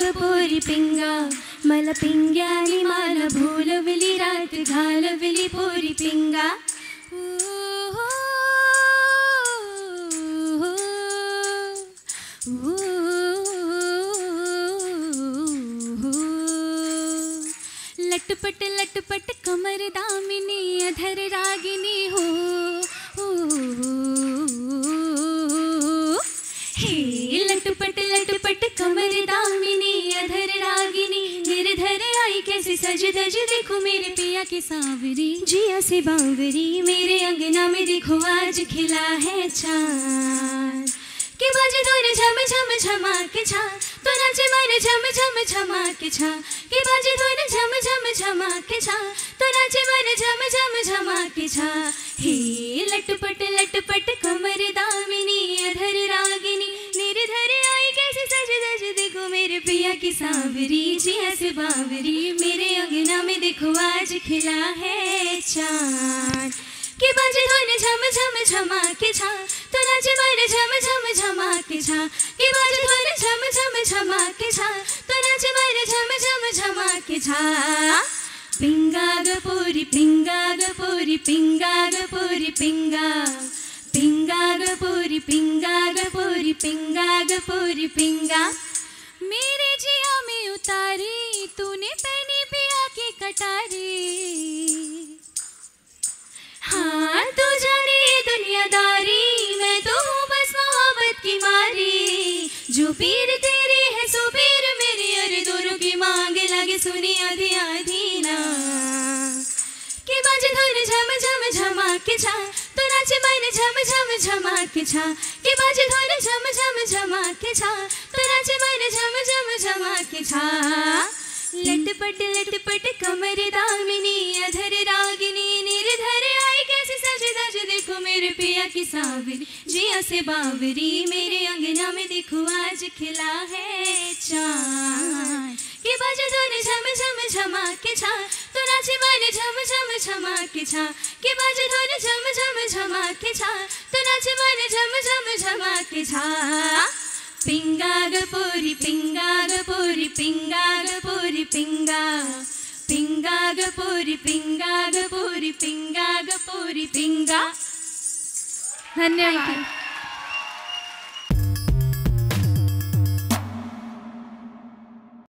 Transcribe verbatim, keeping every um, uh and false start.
गपोरी पिंगा मला पिंग्यानी मला भूलवली रात घालवली पोरी पिंगा लटपट लटपट कमर दामिनी अधर रागिनी हो हे लटपट लटपट कमर दामिनी अधर रागिनी निर्धर आई कैसे सज धज देखो मेरे पिया की सांवरी जिया से बांवरी मेरे अंगना में देखो आज खिला है चांद के बाजे धोने झम झम झमा के छा तो नाचे मन झम झम झमा के छा के बाजे धोने झम झम झमा के छा तो नाचे मन झम झम झमा के छा हे लटपट लटपट कमर दामिनी अधर रागिनी निर्धर आई कैसे सज धज देखो मेरे पिया की सांवरी जिया से बावरी मेरे अंगना में देखो आज खिला है चांद के बाजे धोने झम झम झमा के छा तो नाचे मन झम झम झमा के छा के बाजे धोने झम झम झमा के छा तो नाचे मन झम झम झमा के छा पिंगा गपोरी पिंगा गपोरी पिंगा गपोरी पिंगा पिंगा गपोरी पिंगा गपोरी पिंगा गपोरी पिंगा मेरे जिया में उतारी तूने पहनी पिया की कटारी हाँ तू जाने दुनियादारी मैं तो हूँ बस मोहब्बत की मारी जो पीर तेरी है सो पीर मेरी अरे दोनों की मांग लगे सुनी आधी आधी ना के बाजे धोने झम झम झमा के छा तो नाचे मैंने झम झम झमा के छा के बाजे धोने झम झम झमा के छा तो नाचे मैंने झम झम झमा के छा लटपट लटपट कमर दामिनी अधर रागिनी निर्धर आई कैसे सज धज देखो मेरे पिया की सांवरी जिया से बावरी मेरे अंगना में देखो आज खिला है चांद के बाजे धोने झम झम झमा के छा तो नाचे माने झम झम झमा के छा के बाजे धोने झम झम झमा के छा तो नाचे माने झम झम झमा के छा पिंगा गपोरी पिंगा गपोरी पिंगा गपोरी पिंगा पिंगा गपोरी पिंगा गपोरी पिंगा गपोरी पिंगा। धन्यवाद।